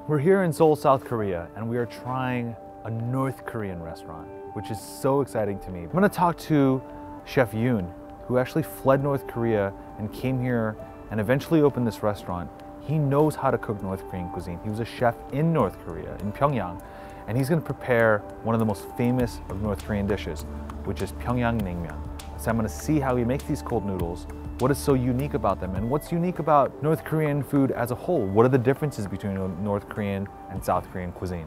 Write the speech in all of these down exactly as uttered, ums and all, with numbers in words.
We're here in Seoul, South Korea, and we are trying a North Korean restaurant, which is so exciting to me. I'm gonna talk to Chef Yoon, who actually fled North Korea and came here and eventually opened this restaurant. He knows how to cook North Korean cuisine. He was a chef in North Korea, in Pyongyang, and he's gonna prepare one of the most famous of North Korean dishes, which is Pyongyang naengmyeon. So I'm gonna see how he makes these cold noodles, what is so unique about them, and what's unique about North Korean food as a whole. What are the differences between North Korean and South Korean cuisine?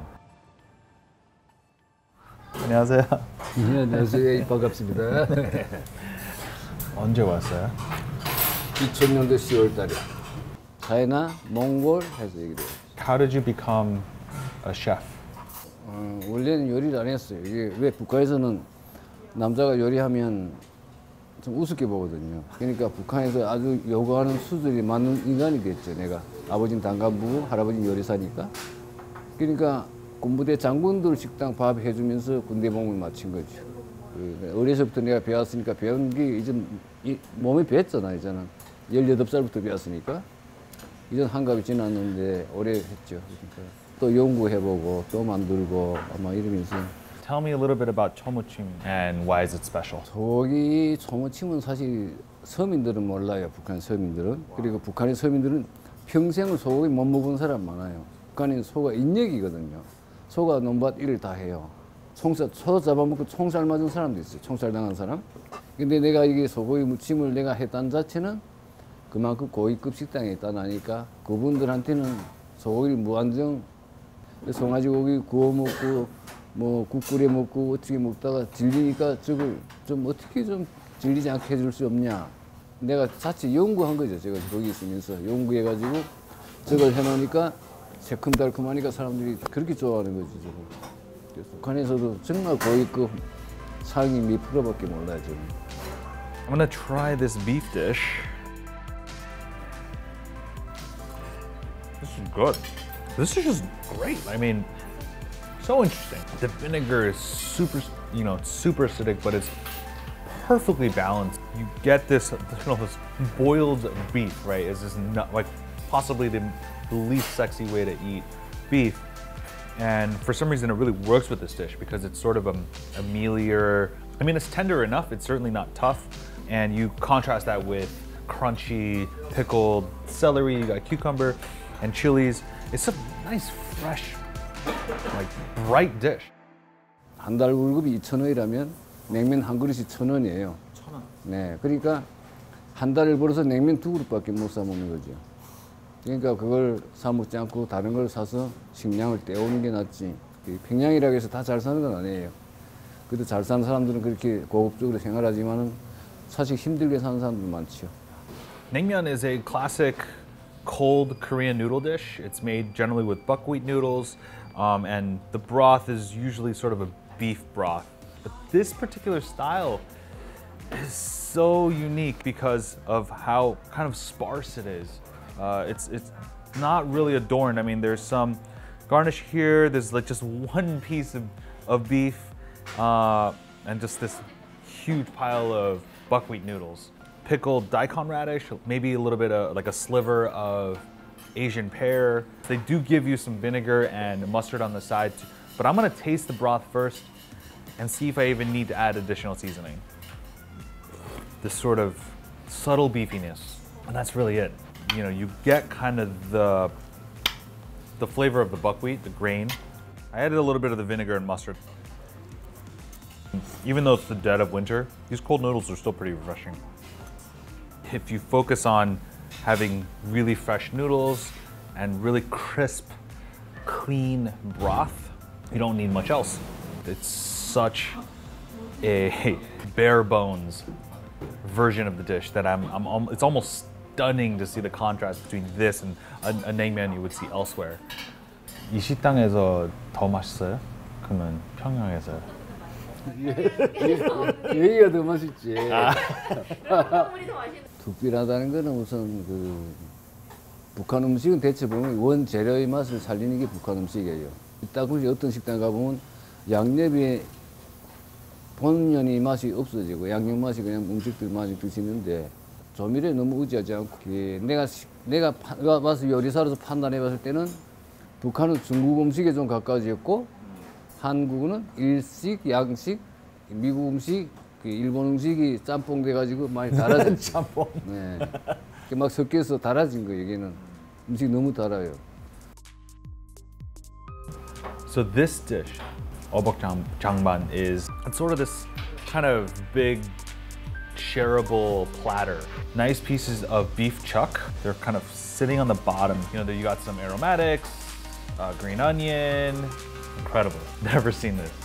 안녕하세요. 네, 안녕하세요. 반갑습니다. 언제 왔어요? 이천 년도 시월 달이요. 차이나, 몽골 해서 얘기를 해요. How did you become a chef? 어, 원래는 요리를 안 했어요. 이게 왜 북한에서는 남자가 요리하면 좀 우습게 보거든요. 그러니까 북한에서 아주 요구하는 수준이 맞는 인간이 됐죠. 내가 아버지는 단간부고 할아버지는 요리사니까. 그러니까 군부대 장군들 식당 밥 해주면서 군대 몸을 마친 거죠. 어려서부터 내가 배웠으니까 배운 게 이제 몸에 배웠잖아. 이제는 열여덟 살부터 배웠으니까 이전 한갑이 지났는데 오래 했죠. 그러니까 또 연구해보고 또 만들고 아마 이러면서. Tell me a little bit about 초무침 and why is it special? 저기 초무침은 사실 서민들은 몰라요. 북한 서민들은. 그리고 북한의 서민들은 평생을 소고기 못 먹은 사람 많아요. 북한은 소가 인력이거든요. 소가 논밭 일을 다 해요. 총살, 소 잡아먹고 총살 맞은 사람도 있어요. 총살 당한 사람. 근데 내가 이게 소고기 무침을 내가 했다는 자체는 그만큼 고위급 식당에 있다나니까 그분들한테는 소고기를 무한정 송아지 고기 구워 먹고 뭐 국 끓여 먹고 어떻게 먹다가 질리니까 저걸 좀 어떻게 좀 질리지 않게 해줄 수 없냐. 내가 자체 연구한 거죠. 제가 거기 있으면서 연구해가지고 저걸 해놓으니까 새콤달콤하니까 사람들이 그렇게 좋아하는 거지. 저걸. 그래서 북한에서도 정말 고위급 상위 몇 프로밖에 몰라요. 저는. I'm gonna try this beef dish. This is good. This is just great. I mean, so interesting. The vinegar is super, you know, super acidic, but it's perfectly balanced. You get this, you know, this boiled beef, right? Is this not like possibly the, the least sexy way to eat beef? And for some reason, it really works with this dish because it's sort of a, a mealier. I mean, it's tender enough. It's certainly not tough, and you contrast that with crunchy pickled celery. You got cucumber and chilies. It's a nice, fresh, like bright dish. 한 달 월급이 이천 원이라면 냉면 한 그릇이 천 원이에요. 천 원. 네, 그러니까 한 달을 벌어서 냉면 두 그릇밖에 못 사 먹는 거죠. 그러니까 그걸 사 먹지 않고 다른 걸 사서 식량을 떼오는 게 낫지. 평양이라고 해서 다 잘 사는 건 아니에요. 그래도 잘 사는 사람들은 그렇게 고급적으로 생활하지만은 사실 힘들게 사는 사람도 많죠. Naengmyeon is a classic cold Korean noodle dish. It's made generally with buckwheat noodles, um, and the broth is usually sort of a beef broth. But this particular style is so unique because of how kind of sparse it is. Uh, it's it's not really adorned. I mean, there's some garnish here. There's like just one piece of, of beef, uh, and just this huge pile of buckwheat noodles. Pickled daikon radish, maybe a little bit of like a sliver of Asian pear. They do give you some vinegar and mustard on the side, too. But I'm gonna taste the broth first and see if I even need to add additional seasoning. This sort of subtle beefiness, and that's really it. You know, you get kind of the the flavor of the buckwheat, the grain. I added a little bit of the vinegar and mustard. Even though it's the dead of winter, these cold noodles are still pretty refreshing. If you focus on having really fresh noodles and really crisp, clean broth, you don't need much else. It's such a bare bones version of the dish that I'm, I'm it's almost stunning to see the contrast between this and a, a naengmyeon you would see elsewhere. 이 식당에서 더 맛있어요? 그러면 평양에서요? 여기가 더 맛있지. 특별하다는 거는 우선 그 북한 음식은 대체 보면 원재료의 맛을 살리는 게 북한 음식이에요. 딱 굳이 어떤 식당 가보면 양념이 본연의 맛이 없어지고 양념 맛이 그냥 음식들 많이 드시는데 조미료에 너무 의지하지 않고 내가 내가 와서 요리사로서 판단해 봤을 때는 북한은 중국 음식에 좀 가까워졌고 한국은 일식, 양식, 미국 음식, 일본 음식이 짬뽕 돼가지고 많이 달아졌죠. 짬뽕. 네. 막 섞여서 달아진 거 여기는 음식 너무 달아요. So this dish, obok jangban, is it's sort of this kind of big, shareable platter. Nice pieces of beef chuck. They're kind of sitting on the bottom. You know, you got some aromatics, uh, green onion. Incredible. Never seen this.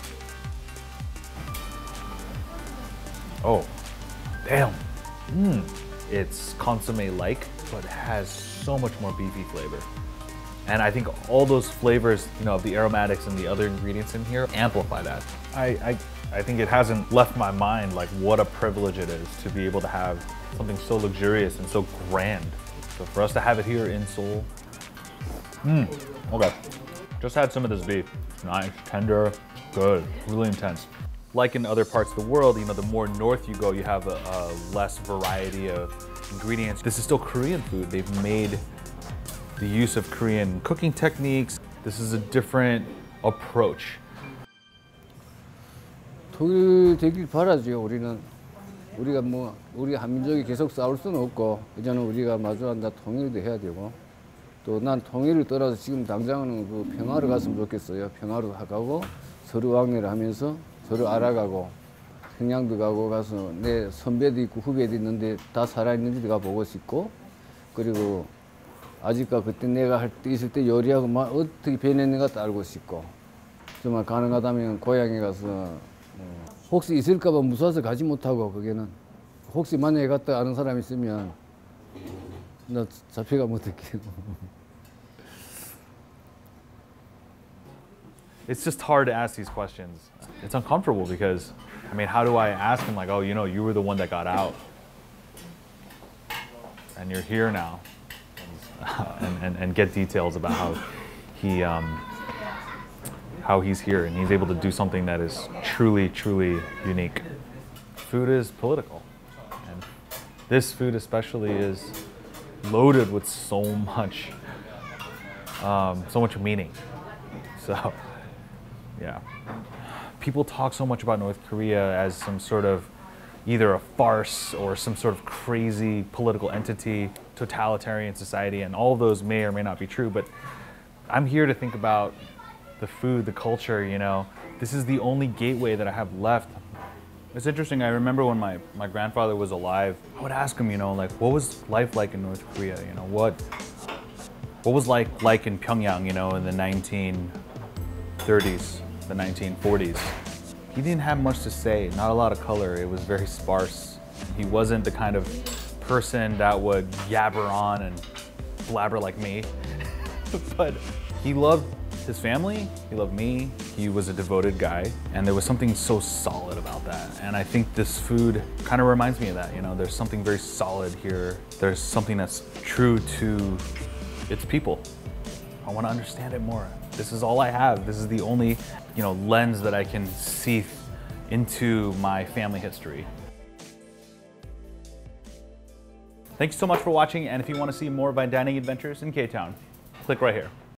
Oh, damn. Mm. It's consomme-like, but has so much more beefy flavor. And I think all those flavors, you know, of the aromatics and the other ingredients in here amplify that. I, I, I think it hasn't left my mind like what a privilege it is to be able to have something so luxurious and so grand. So for us to have it here in Seoul, mm, okay. Just had some of this beef. Nice, tender, good, really intense. Like in other parts of the world, you know, the more north you go, you have a, a less variety of ingredients. This is still Korean food. They've made the use of Korean cooking techniques. This is a different approach. 독일 되길 바라죠. 우리는 우리가 뭐 우리 한민족이 계속 싸울 수는 없고 이제는 우리가 마주한다 통일도 해야 되고 또 난 통일을 떠나서 지금 당장은 그 평화로 갔으면 좋겠어요. 평화로 가고 서로 왕래를 하면서 서로 알아가고 평양도 가고 가서 내 선배도 있고 후배도 있는데 다 살아있는지 내가 보고 싶고 그리고 아직까 그때 내가 할 때 있을 때 요리하고 막 어떻게 변했는가도 알고 싶고 정말 가능하다면 고향에 가서 어, 혹시 있을까 봐 무서워서 가지 못하고 거기는 혹시 만약에 갔다 아는 사람 있으면 나 잡혀가면 어떡해. It's just hard to ask these questions. It's uncomfortable because, I mean, how do I ask him like, oh, you know, you were the one that got out and you're here now, and, and, and get details about how he, um, how he's here and he's able to do something that is truly, truly unique. Food is political, and this food especially is loaded with so much, um, so much meaning. So, yeah. People talk so much about North Korea as some sort of either a farce or some sort of crazy political entity, totalitarian society, and all of those may or may not be true, but I'm here to think about the food, the culture, you know. This is the only gateway that I have left. It's interesting, I remember when my, my grandfather was alive, I would ask him, you know, like, what was life like in North Korea, you know, what, what was like, like in Pyongyang, you know, in the nineteen thirties, the nineteen forties. He didn't have much to say, not a lot of color, it was very sparse. He wasn't the kind of person that would yabber on and blabber like me, but he loved his family, he loved me, he was a devoted guy, and there was something so solid about that. And I think this food kind of reminds me of that, you know, there's something very solid here. There's something that's true to its people. I want to understand it more. This is all I have. This is the only, you know, lens that I can see into my family history. Thank you so much for watching, and if you want to see more of my dining adventures in K-Town, click right here.